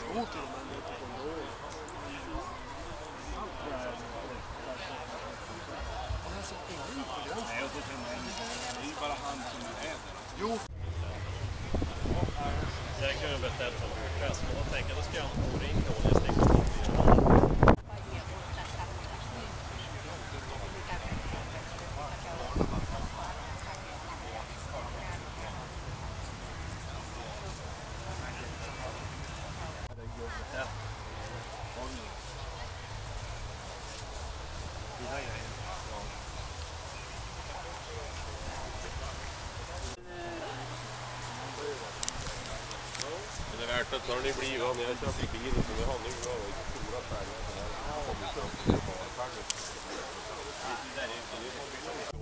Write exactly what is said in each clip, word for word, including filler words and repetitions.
Utile, ma hanno detto con loro. Alltså, är det inte grann? Nej, och så kan man det är ju bara han som är där. Jo. Jag kan ju beställa som burkast, men då tänker jag, då ska jag ha en ring och olja stick. Ja. Det är värt att när ni blir när jag köper bilen så vi har nu var det stora färger så där kommer vi köpa bara färger. Det där är inte det som vi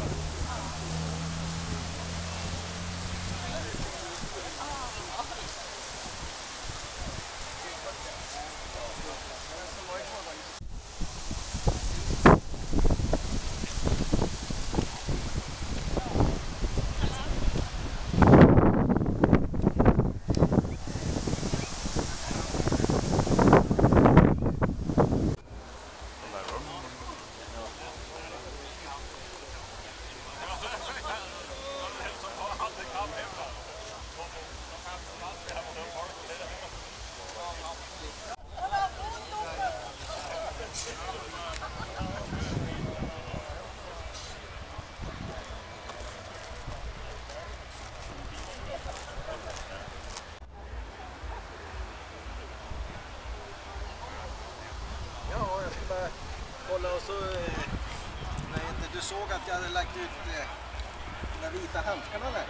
Kolla och så, nej, inte, du såg att jag hade lagt ut eh, de där vita handskarna där.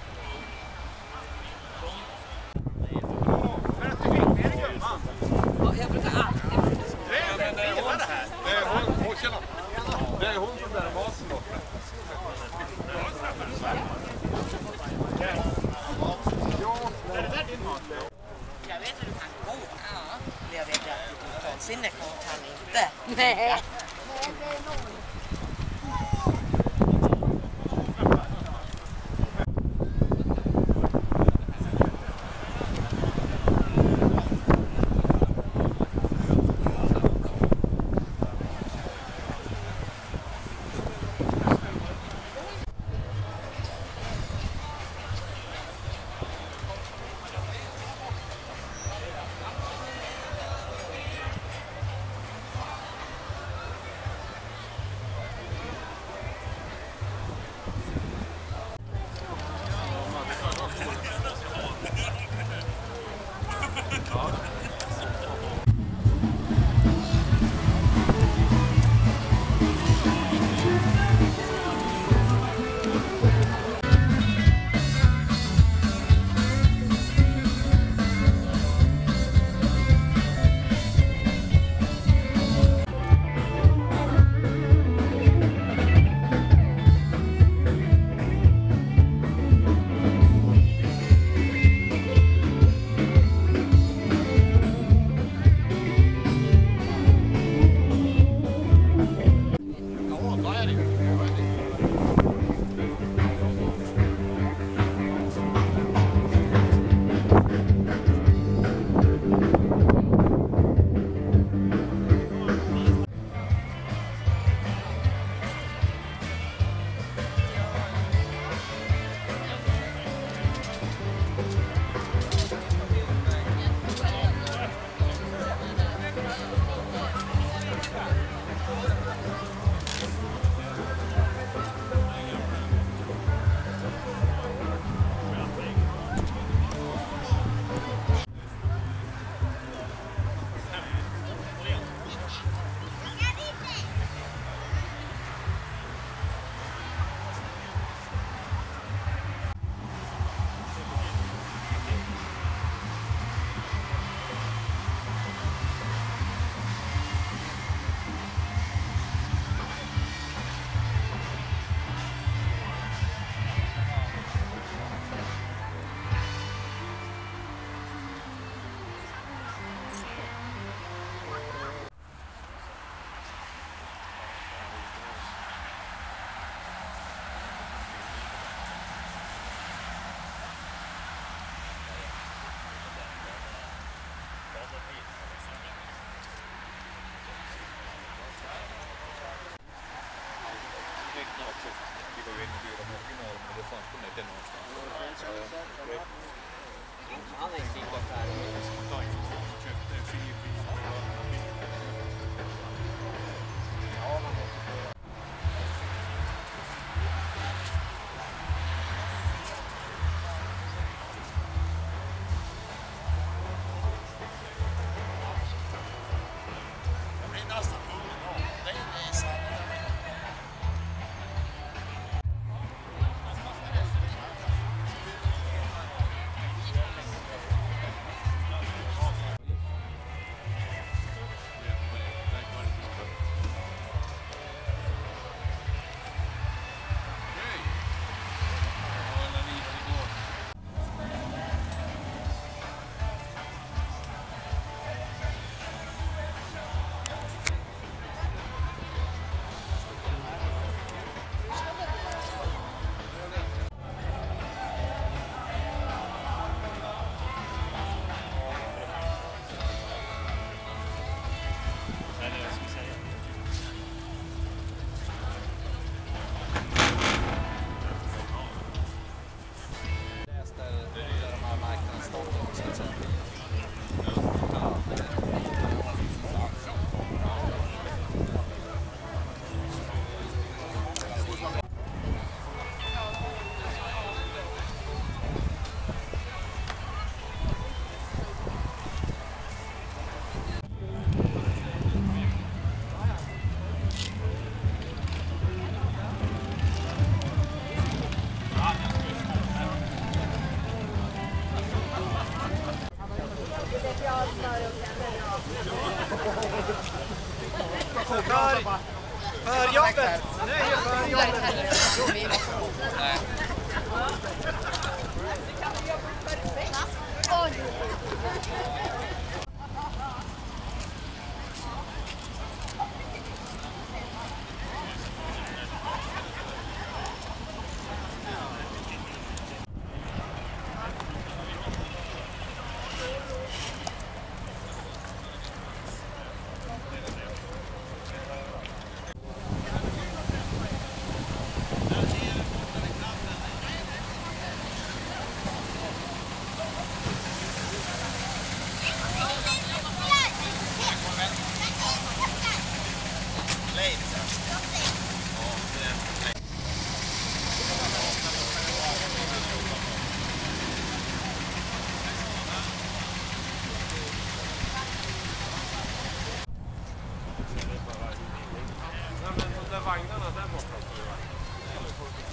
Ja, jag brukar alltid. Det är hon det här. Det är hon, hon tjena. Det är hon som där masen borta. Är det där din mat? Jag vet hur du kan gå. Ja. Jag vet ju att du vansinne kan inte. Nej. han är inte ingått här. Ja, man måste pröva. Jag blir nästan hungrig då. Det är sant. För, för jobbet! Nej, för jobbet! Nej. Vagnarna där borta.